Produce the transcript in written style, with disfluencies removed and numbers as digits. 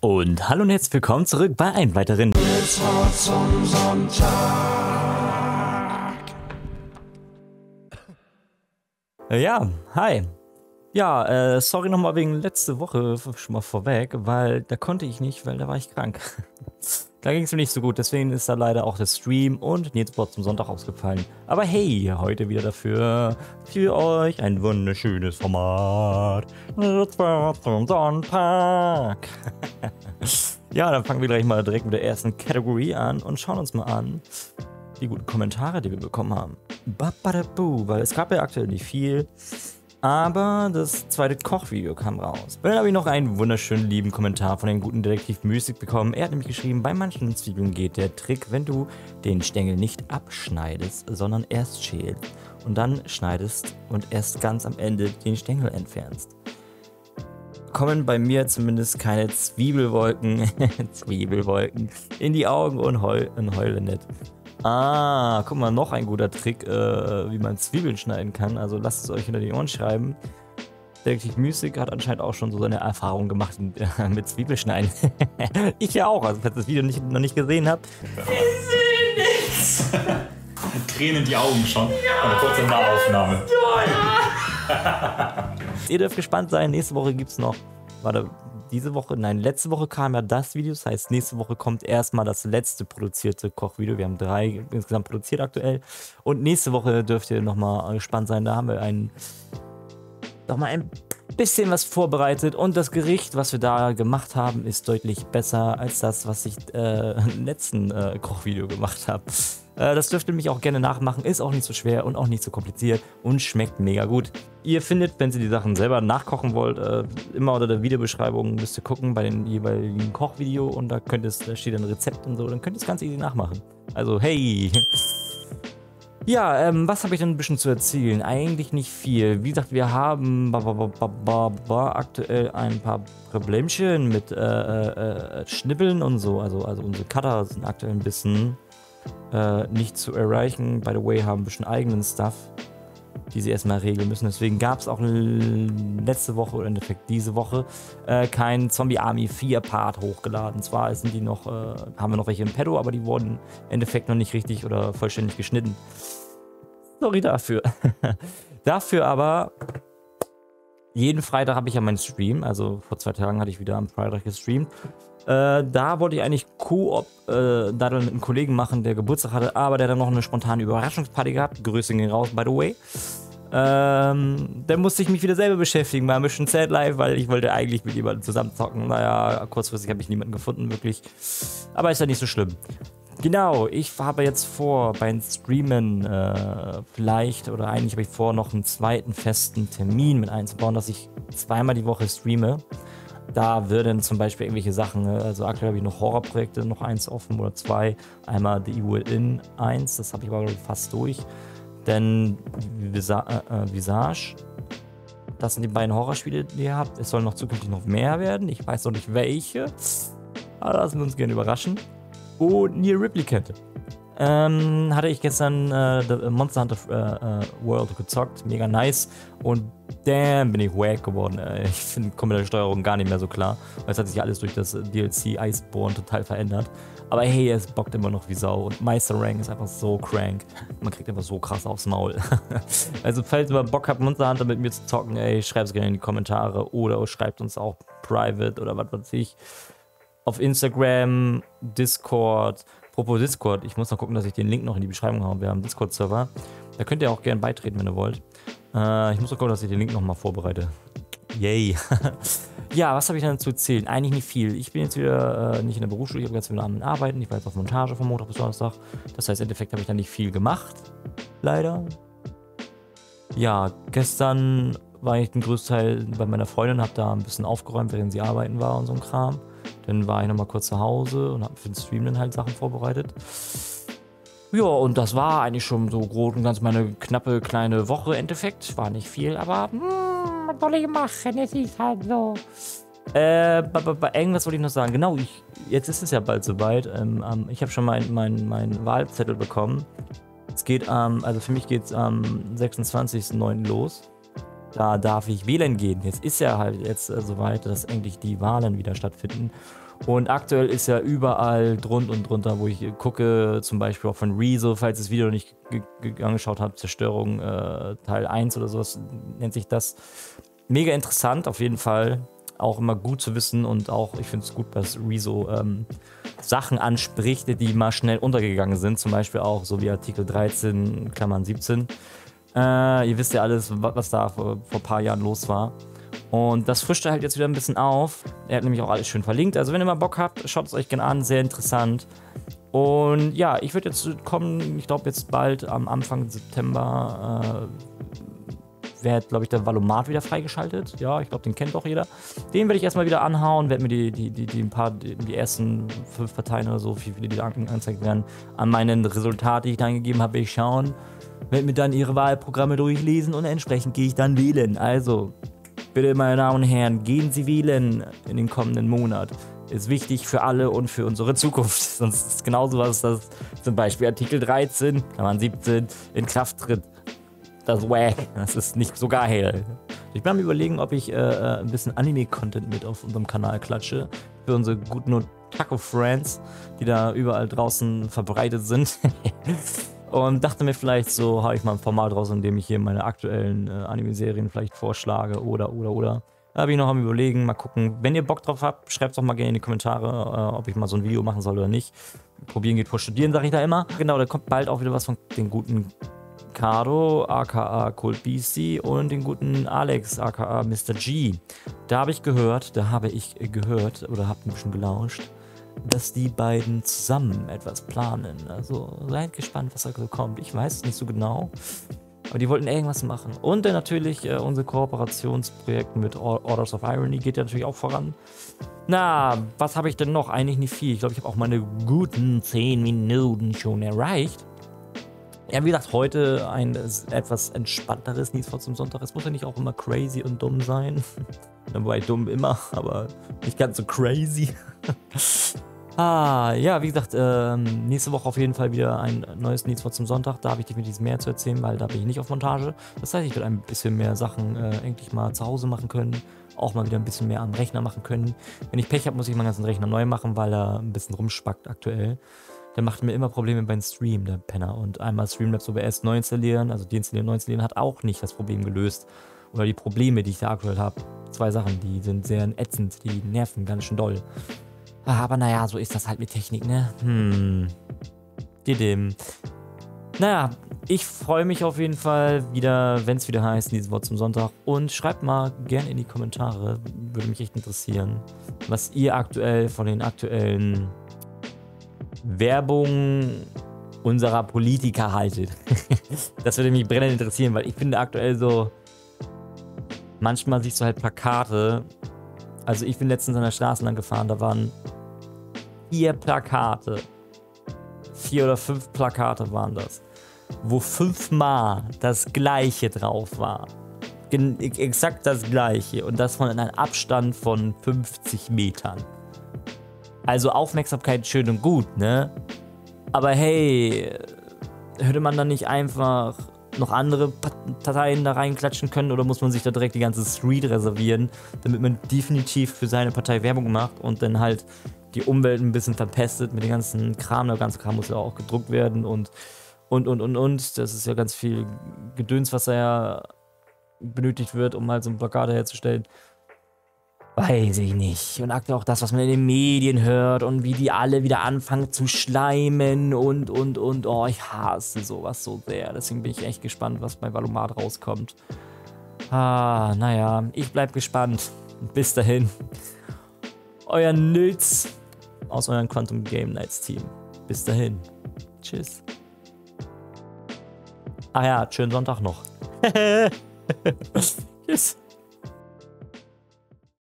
Und hallo und herzlich willkommen zurück bei einem weiteren Blitzwort zum Sonntag. Ja, hi. Ja, sorry nochmal wegen letzte Woche schon mal vorweg, weil da konnte ich nicht, weil da war ich krank. Da ging es mir nicht so gut, deswegen ist da leider auch der Stream und Blitzwort zum Sonntag ausgefallen. Aber hey, heute wieder dafür für euch ein wunderschönes Format. Blitzwort zum Sonntag. Ja, dann fangen wir gleich mal direkt mit der ersten Kategorie an und schauen uns mal an, die guten Kommentare, die wir bekommen haben. Weil es gab ja aktuell nicht viel, aber das zweite Kochvideo kam raus. Dann habe ich noch einen wunderschönen lieben Kommentar von dem guten Detektiv Mystik bekommen. Er hat nämlich geschrieben, bei manchen Zwiebeln geht der Trick, wenn du den Stängel nicht abschneidest, sondern erst schälst und dann schneidest und erst ganz am Ende den Stängel entfernst. Kommen bei mir zumindest keine Zwiebelwolken, Zwiebelwolken in die Augen und heule nicht. Ah, guck mal, noch ein guter Trick, wie man Zwiebeln schneiden kann. Also lasst es euch hinter die Ohren schreiben. Detektiv Mystik hat anscheinend auch schon so seine Erfahrung gemacht mit Zwiebelschneiden. Ich ja auch, also falls ihr das Video noch nicht gesehen habt. Wir sehen nichts. Tränen in die Augen schon. Ja, eine kurze Nahaufnahme. Ihr dürft gespannt sein, nächste Woche gibt es noch, letzte Woche kam ja das Video, das heißt nächste Woche kommt erstmal das letzte produzierte Kochvideo. Wir haben 3 insgesamt produziert aktuell und nächste Woche dürft ihr nochmal gespannt sein, da haben wir nochmal ein bisschen was vorbereitet und das Gericht, was wir da gemacht haben, ist deutlich besser als das, was ich im letzten Kochvideo gemacht habe. Das dürft ihr mich auch gerne nachmachen, ist auch nicht so schwer und auch nicht so kompliziert und schmeckt mega gut. Ihr findet, wenn ihr die Sachen selber nachkochen wollt, immer unter der Videobeschreibung müsst ihr gucken bei den jeweiligen Kochvideo und da steht ein Rezept und so, dann könnt ihr das ganz easy nachmachen. Also hey! Ja, was habe ich denn ein bisschen zu erzählen? Eigentlich nicht viel. Wie gesagt, wir haben aktuell ein paar Problemchen mit Schnippeln und so. Also unsere Cutter sind aktuell ein bisschen nicht zu erreichen. By the way, haben ein bisschen eigenen Stuff, die sie erstmal regeln müssen. Deswegen gab es auch letzte Woche oder im Endeffekt diese Woche kein Zombie Army 4 Part hochgeladen. Zwar sind die noch, haben wir noch welche im Pedo, aber die wurden im Endeffekt noch nicht richtig oder vollständig geschnitten. Sorry dafür. Dafür aber, jeden Freitag habe ich ja meinen Stream, also vor 2 Tagen hatte ich wieder am Freitag gestreamt. Da wollte ich eigentlich Koop Daddeln mit einem Kollegen machen, der Geburtstag hatte, aber der hat dann noch eine spontane Überraschungsparty gehabt. Grüße gehen raus, by the way. Dann musste ich mich wieder selber beschäftigen, war ein bisschen sad live, weil ich wollte eigentlich mit jemandem zusammen zocken. Naja, kurzfristig habe ich niemanden gefunden, wirklich. Aber ist ja nicht so schlimm. Genau, ich habe jetzt vor, beim Streamen vielleicht, oder eigentlich habe ich vor, noch einen zweiten festen Termin mit einzubauen, dass ich 2-mal die Woche streame. Da würden zum Beispiel irgendwelche Sachen, also aktuell habe ich noch Horrorprojekte, noch 1 offen oder 2. Einmal The Evil In 1, das habe ich aber fast durch. Dann Visage, das sind die beiden Horrorspiele, die ihr habt. Es sollen noch zukünftig noch mehr werden, ich weiß noch nicht welche. Aber lassen wir uns gerne überraschen. Und Near Replicant. Hatte ich gestern Monster Hunter World gezockt, mega nice und damn bin ich wack geworden. Ich komme mit der Steuerung gar nicht mehr so klar, weil es hat sich alles durch das DLC Iceborne total verändert. Aber hey, es bockt immer noch wie Sau und Meister Rank ist einfach so crank. Man kriegt einfach so krass aufs Maul. Also falls ihr mal Bock habt, Monster Hunter mit mir zu zocken, ey, schreibt es gerne in die Kommentare oder schreibt uns auch private oder was weiß ich. Auf Instagram, Discord. Apropos Discord, ich muss noch gucken, dass ich den Link noch in die Beschreibung habe. Wir haben einen Discord-Server. Da könnt ihr auch gerne beitreten, wenn ihr wollt. Ich muss noch gucken, dass ich den Link nochmal vorbereite. Yay. Ja, was habe ich dann zu erzählen? Eigentlich nicht viel. Ich bin jetzt wieder nicht in der Berufsschule, ich habe jetzt wieder am Arbeiten. Ich war jetzt auf Montage von Montag bis Donnerstag. Das heißt, im Endeffekt habe ich dann nicht viel gemacht. Leider. Ja, gestern war ich den größten Teil bei meiner Freundin, habe da ein bisschen aufgeräumt, während sie arbeiten war und so ein Kram. Dann war ich nochmal kurz zu Hause und habe für den Stream dann halt Sachen vorbereitet. Ja, und das war eigentlich schon so grob und ganz meine knappe kleine Woche im Endeffekt. War nicht viel, aber was soll ich machen? Es ist halt so. Irgendwas wollte ich noch sagen. Genau, jetzt ist es ja bald soweit. Ich habe schon meinen Wahlzettel bekommen. Es geht also für mich geht es am 26.09. los. Da darf ich wählen gehen. Jetzt ist ja halt jetzt soweit, dass endlich die Wahlen wieder stattfinden. Und aktuell ist ja überall drunter und drunter, wo ich gucke, zum Beispiel auch von Rezo, falls ihr das Video noch nicht angeschaut habt, Zerstörung Teil 1 oder sowas nennt sich das. Mega interessant auf jeden Fall, auch immer gut zu wissen und auch, ich finde es gut, dass Rezo Sachen anspricht, die mal schnell untergegangen sind, zum Beispiel auch so wie Artikel 13, Klammern 17. Ihr wisst ja alles, was da vor ein paar Jahren los war. Und das frischt er halt jetzt wieder ein bisschen auf. Er hat nämlich auch alles schön verlinkt. Also wenn ihr mal Bock habt, schaut es euch gerne an. Sehr interessant. Und ja, ich würde jetzt kommen, ich glaube jetzt bald am Anfang September wird, glaube ich, der Valomat wieder freigeschaltet. Ja, ich glaube, den kennt auch jeder. Den werde ich erstmal wieder anhauen, werde mir die ersten 5 Parteien oder so, wie viele die da angezeigt werden, an meinen Resultaten, die ich da eingegeben habe, werde ich schauen. Werde mir dann ihre Wahlprogramme durchlesen und entsprechend gehe ich dann wählen. Also bitte, meine Damen und Herren, gehen Sie wählen in den kommenden Monat. Ist wichtig für alle und für unsere Zukunft. Sonst ist genauso was, dass zum Beispiel Artikel 13, Klammern 17, in Kraft tritt. Das ist wack. Das ist nicht so geil. Ich bin am Überlegen, ob ich ein bisschen Anime-Content mit auf unserem Kanal klatsche. Für unsere guten Otaku-Friends, die da überall draußen verbreitet sind. Und dachte mir vielleicht so, habe ich mal ein Format raus, in dem ich hier meine aktuellen Anime-Serien vielleicht vorschlage oder. Da bin ich noch am Überlegen, mal gucken. Wenn ihr Bock drauf habt, schreibt es doch mal gerne in die Kommentare, ob ich mal so ein Video machen soll oder nicht. Probieren geht vor Studieren, sage ich da immer. Genau, da kommt bald auch wieder was von den guten Kado, aka Cold BC und den guten Alex, aka Mr. G. Da habe ich gehört oder habe ein bisschen gelauscht, dass die beiden zusammen etwas planen. Also seid gespannt, was da so kommt. Ich weiß es nicht so genau, aber die wollten irgendwas machen. Und dann natürlich unser Kooperationsprojekt mit Orders of Irony geht ja natürlich auch voran. Na, was habe ich denn noch? Eigentlich nicht viel. Ich glaube, ich habe auch meine guten 10 Minuten schon erreicht. Ja, wie gesagt, heute ein etwas entspannteres Need for zum Sonntag. Es muss ja nicht auch immer crazy und dumm sein. Wobei dumm immer, aber nicht ganz so crazy. Ja, wie gesagt, nächste Woche auf jeden Fall wieder ein neues Need for zum Sonntag. Da habe ich definitiv mehr zu erzählen, weil da bin ich nicht auf Montage. Das heißt, ich werde ein bisschen mehr Sachen endlich mal zu Hause machen können. Auch mal wieder ein bisschen mehr am Rechner machen können. Wenn ich Pech habe, muss ich meinen ganzen Rechner neu machen, weil er ein bisschen rumspackt aktuell. Der macht mir immer Probleme beim Stream, der Penner. Und einmal Streamlabs OBS neu installieren, also deinstallieren, neu installieren, hat auch nicht das Problem gelöst. Oder die Probleme, die ich da aktuell habe. 2 Sachen, die sind sehr ätzend, die nerven ganz schön doll. Aber naja, so ist das halt mit Technik, ne? Naja, ich freue mich auf jeden Fall wieder, wenn es wieder heißt, dieses Wort zum Sonntag. Und schreibt mal gerne in die Kommentare, würde mich echt interessieren, was ihr aktuell von den aktuellen Werbung unserer Politiker haltet. Das würde mich brennend interessieren, weil ich finde aktuell so, manchmal siehst du halt Plakate. Also ich bin letztens an der Straße lang gefahren, da waren 4 Plakate. 4 oder 5 Plakate waren das, wo 5-mal das Gleiche drauf war. Exakt das Gleiche und das von einem Abstand von 50 Metern. Also Aufmerksamkeit schön und gut, ne? Aber hey, hätte man dann nicht einfach noch andere Parteien da reinklatschen können oder muss man sich da direkt die ganze Street reservieren, damit man definitiv für seine Partei Werbung macht und dann halt die Umwelt ein bisschen verpestet mit dem ganzen Kram. Der ganze Kram muss ja auch gedruckt werden und. Das ist ja ganz viel Gedöns, was da ja benötigt wird, um halt so ein Plakat herzustellen. Weiß ich nicht. Und auch das, was man in den Medien hört und wie die alle wieder anfangen zu schleimen und. Oh, ich hasse sowas so sehr. Deswegen bin ich echt gespannt, was bei Valomat rauskommt. Naja, ich bleib gespannt. Bis dahin. Euer Nils aus eurem Quantum Game Nights Team. Bis dahin. Tschüss. Ach ja, schönen Sonntag noch. Tschüss.